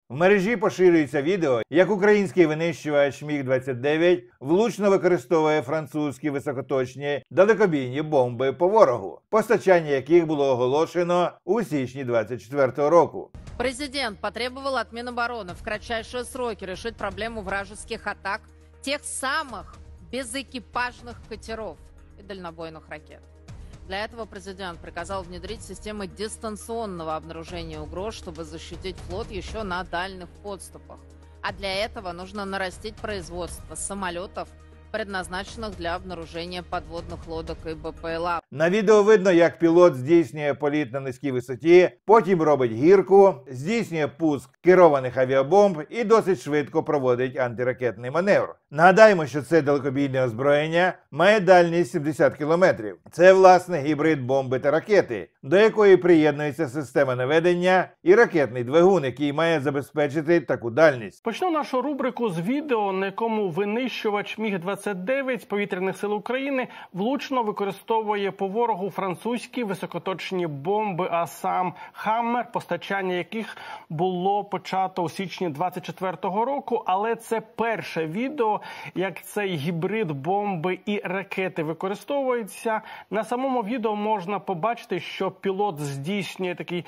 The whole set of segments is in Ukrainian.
В мережі поширюється відео, як український винищувач Міг-29 влучно використовує французькі високоточні далекобійні бомби по ворогу, постачання яких було оголошено у січні 2024 року. Президент потребовал от Минобороны в кратчайшие сроки решить проблему вражеских атак тех самых безэкипажных катеров и дальнобойных ракет. Для этого президент приказал внедрить системы дистанционного обнаружения угроз, чтобы защитить флот еще на дальних подступах. А для этого нужно нарастить производство самолетов, предназначених для обнаруження підводних лодок і БПЛА. На відео видно, як пілот здійснює політ на низькій висоті, потім робить гірку, здійснює пуск керованих авіабомб і досить швидко проводить антиракетний маневр. Нагадаємо, що це далекобійне озброєння має дальність 70 кілометрів. Це, власне, гібрид бомби та ракети, до якої приєднується система наведення і ракетний двигун, який має забезпечити таку дальність. Почну нашу рубрику з відео, на якому винищувач Міг-29 Повітряних сил України влучно використовує по ворогу французькі високоточні бомби, а сам «Хаммер», постачання яких було почато у січні 2024 року. Але це перше відео, як цей гібрид бомби і ракети використовується. На самому відео можна побачити, що пілот здійснює такий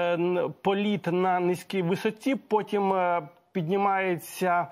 політ на низькій висоті, потім піднімається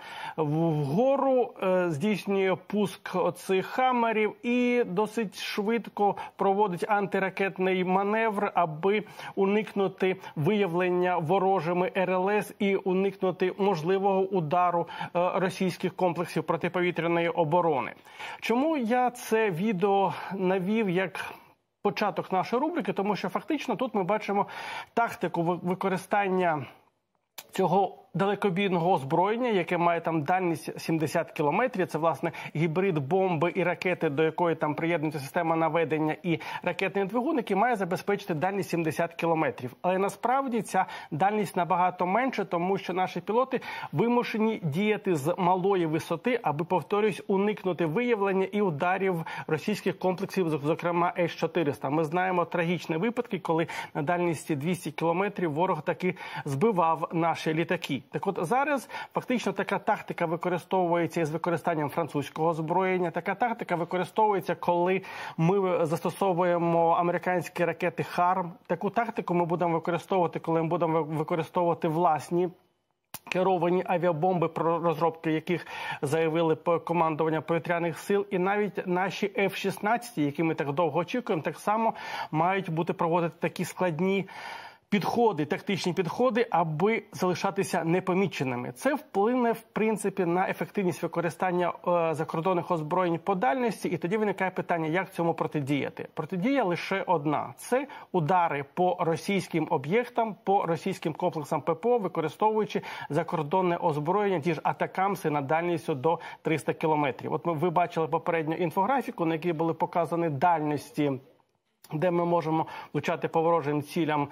вгору, здійснює пуск оцих «Хаммерів» і досить швидко проводить антиракетний маневр, аби уникнути виявлення ворожими РЛС і уникнути можливого удару російських комплексів протиповітряної оборони. Чому я це відео навів як початок нашої рубрики? Тому що фактично тут ми бачимо тактику використання цього далекобійного озброєння, яке має там дальність 70 кілометрів. Це, власне, гібрид бомби і ракети, до якої там приєднується система наведення і ракетний двигун, який має забезпечити дальність 70 кілометрів. Але насправді ця дальність набагато менше, тому що наші пілоти вимушені діяти з малої висоти, аби, повторюсь, уникнути виявлення і ударів російських комплексів, зокрема С-400. Ми знаємо трагічні випадки, коли на дальності 200 кілометрів ворог таки збивав наші літаки. Так от зараз фактично така тактика використовується із використанням французького озброєння. Така тактика використовується, коли ми застосовуємо американські ракети «Харм». Таку тактику ми будемо використовувати, коли ми будемо використовувати власні керовані авіабомби, про розробки яких заявили командування повітряних сил. І навіть наші F-16, які ми так довго очікуємо, так само мають бути проводити такі складні підходи, тактичні підходи, аби залишатися непоміченими. Це вплине, в принципі, на ефективність використання закордонних озброєнь по дальності, і тоді виникає питання, як цьому протидіяти. Протидія лише одна – це удари по російським об'єктам, по російським комплексам ППО, використовуючи закордонне озброєння, ті ж атакамси на дальністю до 300 кілометрів. От ви бачили попередню інфографіку, на якій були показані дальності, де ми можемо влучати по ворожим цілям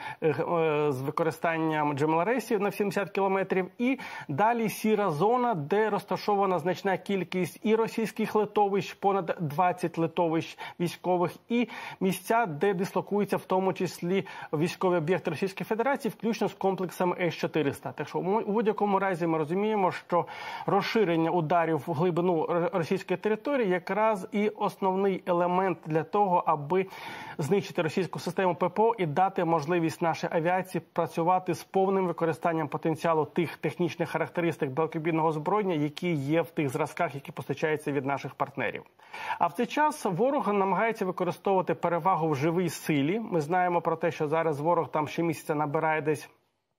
з використанням джемелересів на 70 кілометрів. І далі сіра зона, де розташована значна кількість і російських литовищ, понад 20 литовищ військових, і місця, де дислокуються в тому числі військові об'єкти Російської Федерації, включно з комплексом С-400. Так що у будь-якому разі ми розуміємо, що розширення ударів в глибину російської території якраз і основний елемент для того, аби знищити російську систему ППО і дати можливість нашій авіації працювати з повним використанням потенціалу тих технічних характеристик далекобійного озброєння, які є в тих зразках, які постачаються від наших партнерів. А в цей час ворог намагається використовувати перевагу в живій силі. Ми знаємо про те, що зараз ворог там щомісяця набирає десь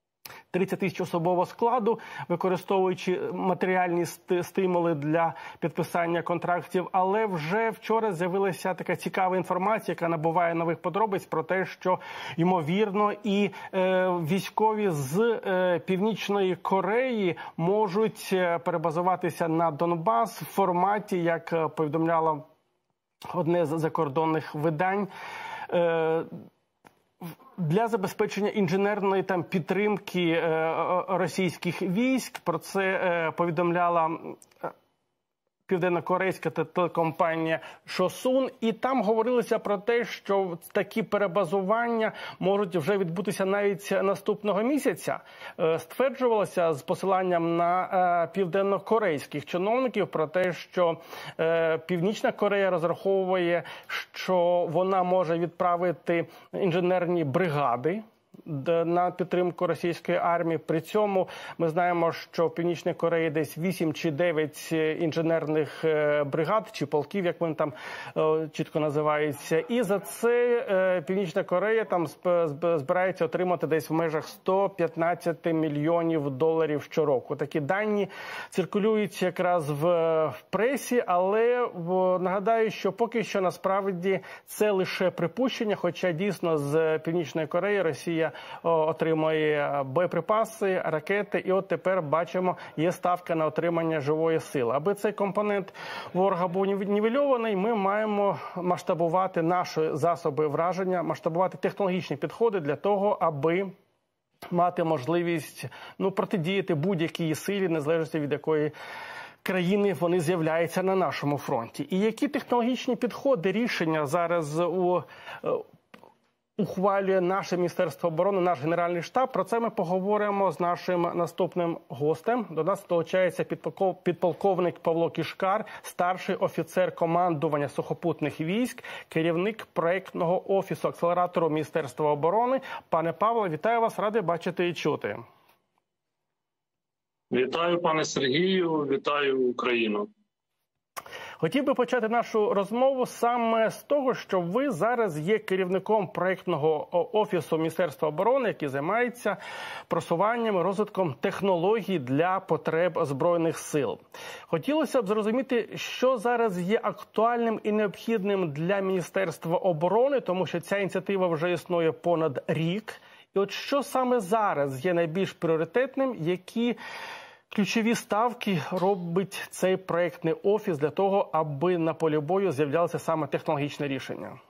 30 тисяч особового складу, використовуючи матеріальні стимули для підписання контрактів. Але вже вчора з'явилася така цікава інформація, яка набуває нових подробиць про те, що, ймовірно, і військові з Північної Кореї можуть перебазуватися на Донбас в форматі, як повідомляло одне з закордонних видань, для забезпечення інженерної підтримки російських військ. Про це повідомляла південнокорейська телекомпанія Шосун, і там говорилося про те, що такі перебазування можуть вже відбутися навіть наступного місяця. Стверджувалося з посиланням на південнокорейських чиновників про те, що Північна Корея розраховує, що вона може відправити інженерні бригади на підтримку російської армії. При цьому ми знаємо, що в Північній Кореї десь 8 чи 9 інженерних бригад, чи полків, як вони там чітко називаються. І за це Північна Корея там збирається отримати десь в межах 115 мільйонів доларів щороку. Такі дані циркулюють якраз в пресі, але нагадаю, що поки що насправді це лише припущення, хоча дійсно з Північної Кореї Росія отримує боєприпаси, ракети, і от тепер бачимо, є ставка на отримання живої сили. Аби цей компонент ворога був нівельований, ми маємо масштабувати наші засоби враження, масштабувати технологічні підходи для того, аби мати можливість протидіяти будь-якій силі, незалежно від якої країни вони з'являються на нашому фронті. І які технологічні підходи, рішення зараз ухвалює наше Міністерство оборони, наш Генеральний штаб. Про це ми поговоримо з нашим наступним гостем. До нас долучається підполковник Павло Кишкар, старший офіцер командування сухопутних військ, керівник проєктного офісу акселератору Міністерства оборони. Пане Павло, вітаю вас, радий бачити і чути. Вітаю, пане Сергію, вітаю Україну. Хотів би почати нашу розмову саме з того, що ви зараз є керівником проєктного офісу Міністерства оборони, який займається просуванням, розвитком технологій для потреб Збройних сил. Хотілося б зрозуміти, що зараз є актуальним і необхідним для Міністерства оборони, тому що ця ініціатива вже існує понад рік. І от що саме зараз є найбільш пріоритетним, які ключові ставки робить цей проєктний офіс для того, аби на полі бою з'являлося саме технологічне рішення?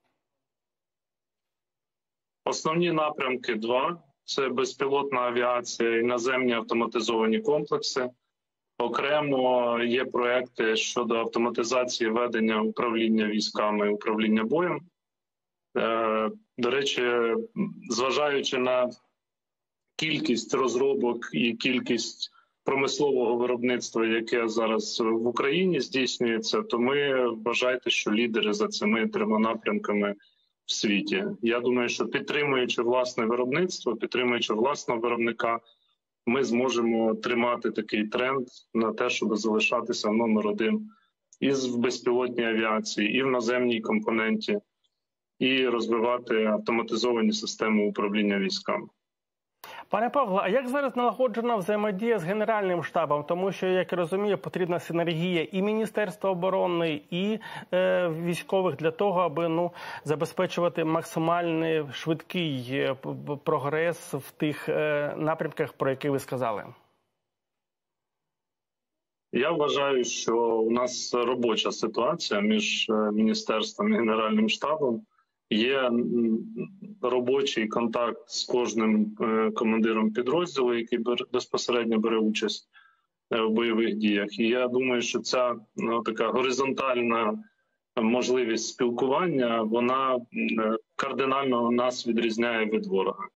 Основні напрямки два – це безпілотна авіація і наземні автоматизовані комплекси. Окремо є проекти щодо автоматизації ведення управління військами і управління боєм. До речі, зважаючи на кількість розробок і кількість промислового виробництва, яке зараз в Україні здійснюється, то ми вважайте, що лідери за цими трьома напрямками в світі. Я думаю, що підтримуючи власне виробництво, підтримуючи власного виробника, ми зможемо тримати такий тренд на те, щоб залишатися номер один і в безпілотній авіації, і в наземній компоненті, і розвивати автоматизовані системи управління військами. Пане Павло, а як зараз налагоджена взаємодія з Генеральним штабом? Тому що, як я розумію, потрібна синергія і Міністерства оборони, і військових для того, аби забезпечувати максимальний швидкий прогрес в тих напрямках, про які ви сказали. Я вважаю, що у нас робоча ситуація між Міністерством і Генеральним штабом. Є робочий контакт з кожним командиром підрозділу, який безпосередньо бере участь в бойових діях. І я думаю, що ця така горизонтальна можливість спілкування, вона кардинально нас відрізняє від ворога.